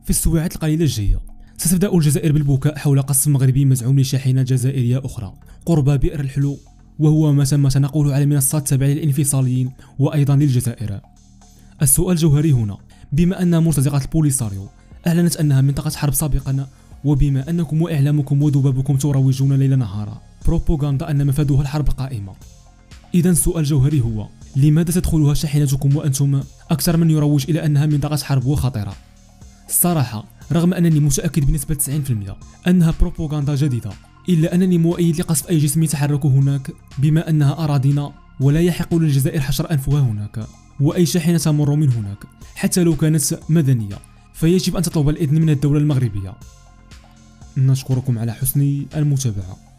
في السواعات القليلة الجاية ستبدأ الجزائر بالبكاء حول قصف مغربي مزعوم لشاحنة جزائرية أخرى قرب بئر الحلو، وهو ما تم تنقله على منصات تابعة للانفصاليين وأيضا للجزائر. السؤال الجوهري هنا، بما أن مرتزقة البوليساريو أعلنت أنها منطقة حرب سابقا، وبما أنكم وإعلامكم وذبابكم تروجون ليل نهارا بروباغندا أن مفادها الحرب قائمة، إذا السؤال الجوهري هو لماذا تدخلها شاحنتكم وأنتم أكثر من يروج إلى أنها منطقة حرب وخطيرة؟ الصراحة رغم أنني متأكد بنسبة 90% أنها بروباغندا جديدة، إلا أنني مؤيد لقصف أي جسم يتحرك هناك، بما أنها أراضينا ولا يحق للجزائر حشر أنفها هناك، وأي شاحنة تمر من هناك حتى لو كانت مدنية فيجب أن تطلب الإذن من الدولة المغربية. نشكركم على حسن المتابعة.